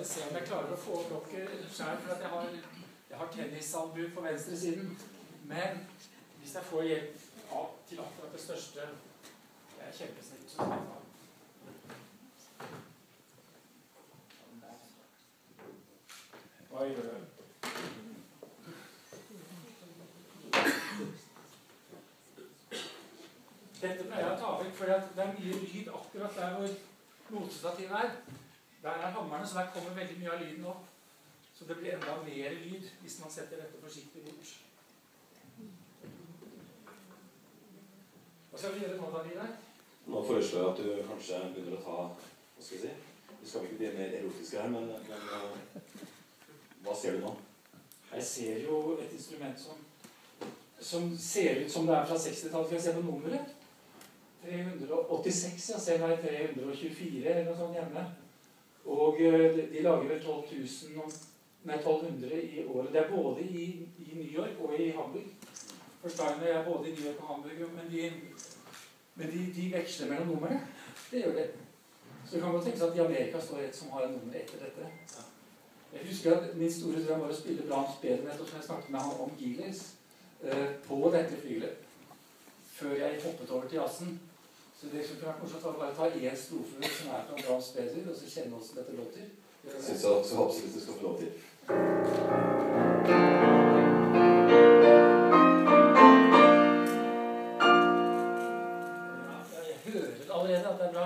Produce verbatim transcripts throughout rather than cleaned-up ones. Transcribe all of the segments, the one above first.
se om jeg klarer å få opp lokket selv, for at jeg har, jeg har tennisalbu på venstre siden. Men hvis jeg får hjelp av, til akkurat det største, det er kjempesnitt, så skal jeg ta. Hva gjør du? Dette pleier jeg å ta vekk, for det er mye lyd akkurat der hvor notestativet er. Der er hammerne, så der kommer veldig mye av lyden opp. Så det blir enda mer lyd hvis man setter dette forsiktig bort. Hva skal vi gjøre nå, David? Nå foreslår jeg at du kanskje begynner å ta, hva skal jeg si, vi skal ikke bli mer erotiske her, men, men hva ser du nå? Jeg ser jo et instrument som, som ser ut som det er fra sekstitallet. Skal jeg se på nummeret? tre hundre og åttiseks, jeg ser her tre hundre og tjuefire eller noe sånt hjemme. Og de, de lager vel tolv tusen, nei tolv hundre i året. Det er både i, i New York og i Hamburg. Første gangen er både i New York og Hamburg, men de, men de, de veksler mellom numrene. Det gjør det. Så det kan godt tenkes at i Amerika står et som har en nummer etter dette. Jeg husker at min store drøm var å spille Brahms bedre nettopp som jeg snakket med han om Gilles eh, på dette flygelet. Før jeg hoppet over til jazzen. Så det som kunne vært morsomt var bare å ta en strofe som er fra Brahms bedre, og så kjenne hvordan dette låter. Jeg synes jeg så absolutt du skal få lov til. Ja, jeg hører allerede at det er bra.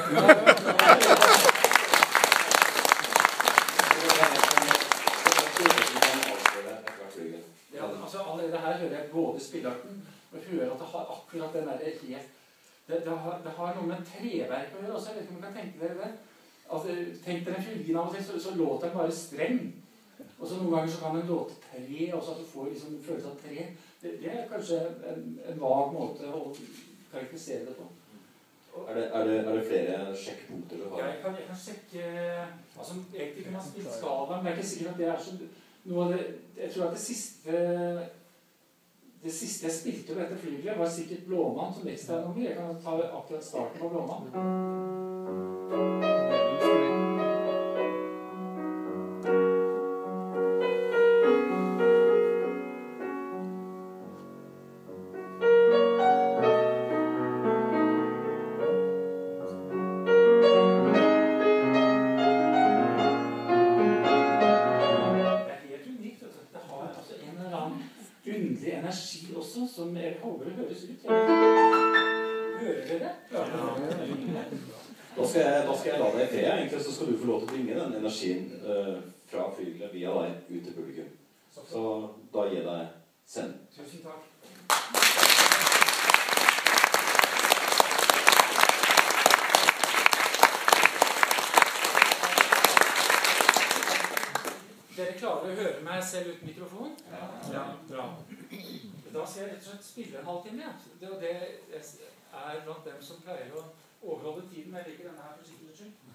Ja, altså allerede her hører jeg både spillarten, og hører at det har akkurat den der helt... Det, det, har, det har noe med treverk å gjøre også, jeg vet ikke om dere kan tenke dere det. Altså, tenk dere en fylgin av og til, så, så låter den bare streng. Og så noen ganger så kan den låte tre, også at du får liksom følelse av tre. Det, det er kanskje en, en vag måte å karakterisere det på. Er det, er, det, er det flere sjekkpunkter du har? Ja, jeg kan, jeg kan sjekke... Altså, egentlig kan man spille skala, men jeg er ikke sikker at det er så... Noe av det, jeg tror at det siste... Det siste jeg spilte på dette flygelet var sikkert Blåmann som ekstra nummer. Jeg kan ta akkurat starten på Blåmann. Det er helt unikt. Det har altså en eller annen underlig energi også, som jeg håper det høres ut. Hører dere? Ja. Da skal jeg, da skal jeg la deg i fred, egentlig, så skal du få lov til å bringe den energien uh, fra flygelet via deg ut til publikum. Så da gir jeg deg send. Tusen takk. Dere klarer å høre meg selv uten mikrofon? Ja. Ja, bra. Da skal jeg rett og slett spille en halvtime. Det, det er blant dem som pleier å overholde tiden. Jeg liker denne her for sikkerhets skyld.